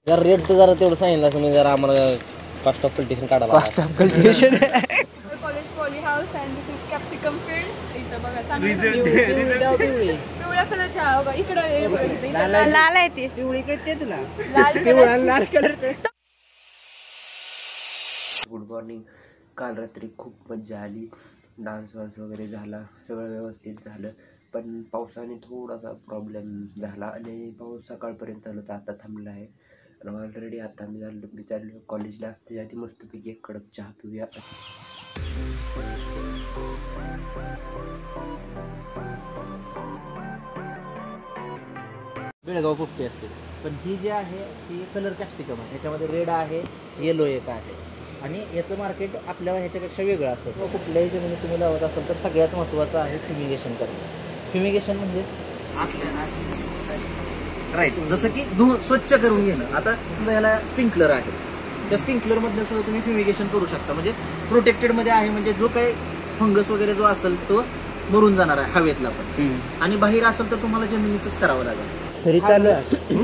जरा रेटचं जरा तेवढं सांगितलं तुम्ही जरा आम्हाला कॉस्ट ऑफ कल्टिवेशन काढायला. Cost of cultivation college poly house and this is capsicum field. इथं बघा पिवळ्या कलरच्या बघा इकडे लाल आहे ती पिवळी कळते तुला लाल कलर. Good morning. काल रात्री खूप मजा आली. डान्स वान्स वगैरे झाला, सगळं व्यवस्थित झालं. पण पावसाने थोडासा प्रॉब्लेम झाला आणि पाऊस सकाळपर्यंत आलं तर आता थांबला आहे. आणि ऑलरेडी आता मी चाललो कॉलेजला. त्याच्या आधी मस्तपैकी एक कडक चहा पिऊया. बेळगाव पोपटी असते, पण ही जी आहे ती कलर कॅप्सिकम आहे. ह्याच्यामध्ये रेड आहे, येलो एक आहे आणि याचं मार्केट आपल्या ह्याच्यापेक्षा वेगळं असतं. किंवा कुठल्याही जमिनीत तुम्ही लावत असाल तर सगळ्यात महत्त्वाचं आहे फ्युमिगेशन करणं. फ्युमिगेशन म्हणजे राईट, जसं की स्वच्छ करून घेणं. आता ह्याला स्प्रिंकलर आहे, त्या स्प्रिंकलरमधनं सुद्धा तुम्ही फ्युमिगेशन करू शकता. म्हणजे प्रोटेक्टेडमध्ये आहे, म्हणजे जो काही फंगस वगैरे जो असेल तो मरून जाणार आहे हवेतला पण. आणि बाहेर असेल तर तुम्हाला जमिनीचंच करावं लागेल. तरी चालू आहे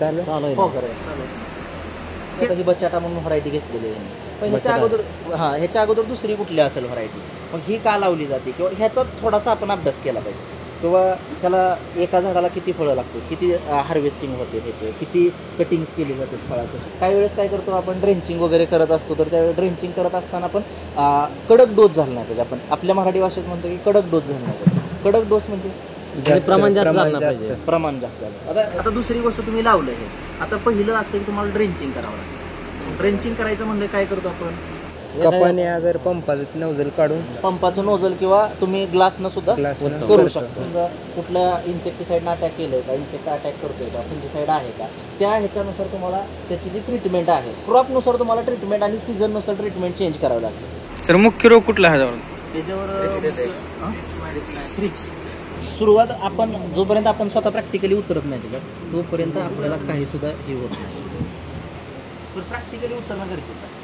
ही बचाटा म्हणून व्हरायटी घेतलेली आहे. पण ह्याच्या अगोदर दुसरी कुठली असेल व्हरायटी, मग ही का लावली जाते किंवा ह्याचा थोडासा आपण अभ्यास केला पाहिजे. किंवा त्याला एका झाडाला किती फळं लागतात, किती हार्वेस्टिंग होते, त्याचे किती कटिंग्स केली जाते फळाचं. काही वेळेस काय करतो आपण, ड्रेंचिंग वगैरे करत असतो, तर त्यावेळेस ड्रेंचिंग करत असताना आपण कडक डोस झाला नाही पाहिजे. आपण आपल्या मराठी भाषेत म्हणतो की कडक डोस झाला नाही पाहिजे. कडक डोस म्हणजे प्रमाण जास्त झालं पाहिजे, प्रमाण जास्त झालं. आता दुसरी गोष्ट तुम्ही लावलं हे, आता पहिलं असतं की तुम्हाला ड्रेंचिंग करावं लागतं. ड्रेंचिंग करायचं म्हणजे काय करतो आपण, कपाने अगर पंपाचं नोझल काढून पंपाचं नोझल किंवा तुम्ही ग्लासनं सुद्धा करू शकतो. कुठल्या इन्सेक्टिसाईडनं अटॅक केलंय का, इन्सेक्ट अटॅक करतोय का, फंजिसाईड आहे का, त्या ह्याच्यानुसार तुम्हाला त्याची जी ट्रीटमेंट आहे, क्रॉपनुसार तुम्हाला ट्रीटमेंट आणि सीझननुसार ट्रीटमेंट चेंज करावं लागतं. तर मुख्य रोग कुठला आहे त्याच्यावर सुरुवात आपण जोपर्यंत आपण स्वतः प्रॅक्टिकली उतरत नाही त्याच्यात तोपर्यंत आपल्याला काही सुद्धा हे होत नाही. पण प्रॅक्टिकली उतरणं गरजेचं आहे.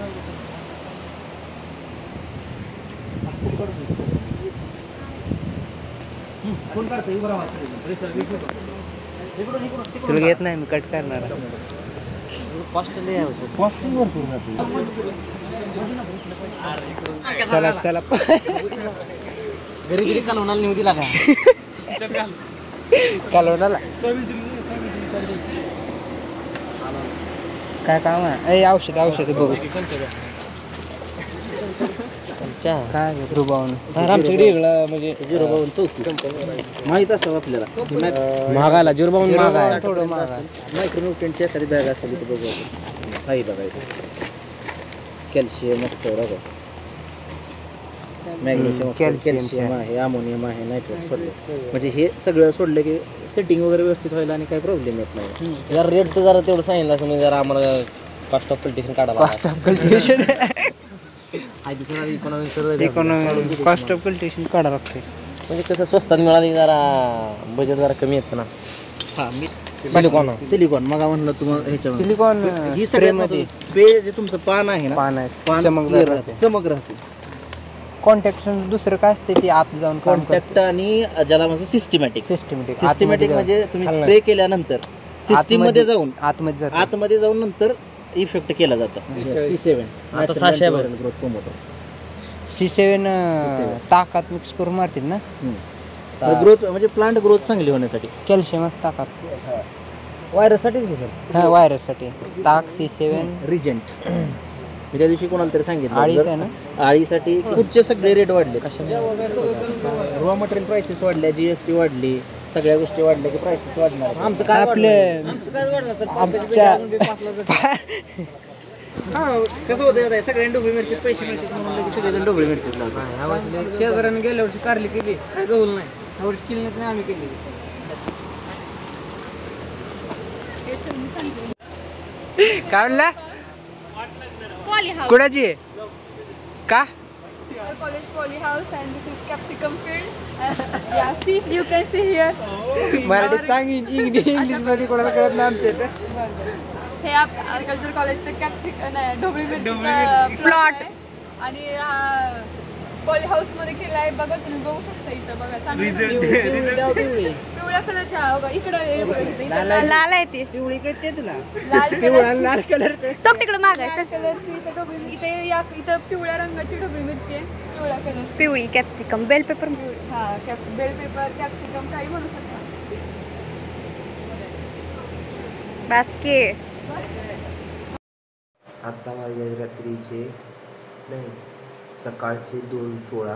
कोण काढतोय तुला घेत नाही, मी कट करणार. कॉस्टिंग भरपूर. चला चला घरी घरी कालवणाला नेऊ दिला का, कालवणाला काय काम आहे. औषध बघू काय आमच्याकडे वेगळा म्हणजे 052 माहित असावं आपल्याला. महागाला 052 महाग आहे, थोडं महाग आहे. मायक्रोन्यूट्रिएंटची सारी बॅग असेल इथे बघू आपण. आहे बघायचं कॅल्शियम ऑक्साईड, मॅग्नेशियम, कॅल्शियम आहे, अमोनियम आहे, नायट्रेट सोडलं. म्हणजे हे सगळं सोडलं की सेटिंग वगैरे व्यवस्थित व्हायला आणि काही प्रॉब्लेम येत नाही. जरा रेटचं जरा तेवढं सांगितलं तुम्ही जरा आम्हाला कॉस्ट ऑफ कल्टिवेशन काढायला. Cost of cultivation economy cost of cultivation काढा लागते. म्हणजे कसं स्वस्तात मिळाली, जरा बजेट जरा कमी येतं ना. हां, मी सिलिकॉन मग म्हणलं तुम्हाला ह्याच्या सिलिकॉन ही सगळ्यामध्ये पे जे तुमचं पान आहे ना, पान आहे, पान चमक राहते. कॉन्टॅक्ट दुसरं काय असते ते आत जाऊन कॉन्टॅक्ट आणि ज्याला म्हणजे सिस्टमॅटिक सिस्टमॅटिक म्हणजे तुम्ही स्प्रे केल्यानंतर सिस्टीम मध्ये जाऊन आतमध्ये जाऊन नंतर इफेक्ट केला जातो. C7 ताकात मिक्स करून मारतील ना, ग्रोथ म्हणजे प्लांट ग्रोथ चांगली होण्यासाठी. कॅल्शियम ताकात व्हायरससाठीच घे सर. हा, व्हायरससाठी ताक C7 रिजंट. मी त्या दिवशी कोणाला तरी सांगितलं आळीच आहे ना, आळीसाठी कुठचे सगळे रेट वाढले. रॉ मटेरियल प्राइसेस वाढल्या, GST वाढली, सगळ्या गोष्टी वाढल्या की प्राइसेस वाढणार. आमचं काय आपले आमच्या कसं होतं, सगळ्यांनी डोबळी मिरची पैसे मिळतात म्हणून सगळेजण डोबळी मिरचीच लावतात. शेजाऱ्याने गेल्या वर्षी कारली केली, काय गहू नाही, या वर्षी केली नाही, आम्ही केली. काय म्हणला, कुणाची का college poly house and this is capsicum field. या see you can see here. मराठीत सांग, इंग्लिश मध्ये कोणाला कळत नाही आमच्या इथं. हे ॲग्रिकल्चर कॉलेजचं ढोबळी मिरचीचा प्लॉट आणि पॉली हाऊस मध्ये केलाय बघा, तुम्ही बघू शकता इथं बघा चांगलं पिवळी पिवळी पिवळ्या कलरच्या हा बघा इकडं लाल आहे ती पिवळी कळते तुला लाल कलरची लाल कलर तो तिकडे मागायचं लाल कलरची इथं ढोबळी इथं पिवळ्या रंगाची ढोबळी मिरची आहे, पिवळ्या कलरची. पिवळी कॅप्सिकम बेल पेपर हा बेल पेपर कॅप्सिकम काही म्हणू शकता. बास्के आत्ता वाजले रात्रीचे नाही सकाळचे 2:16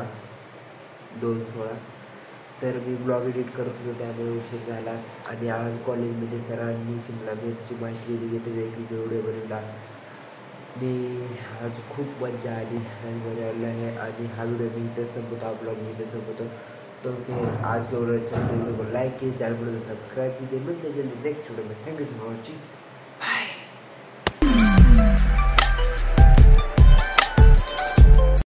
तर मी ब्लॉग एडिट करत होतो त्यामुळे उशीर झाला. आणि आज कॉलेजमध्ये सरांनी शिमला मिरची माहिती दिली तर वेगळी व्हिडिओ बनवला आणि आज खूप मजा आली आणि बरं आहे. आणि हा व्हिडिओ मी इथं संपवतो, हा ब्लॉग मी इथं संपवतो. तो फिर आज के वीडियो अच्छा लगे वीडियो को लाइक कीजिए, चैनल को सब्सक्राइब कीजिए. मिलते जल्दी नेक्स्ट वीडियो में. Thank you for watching.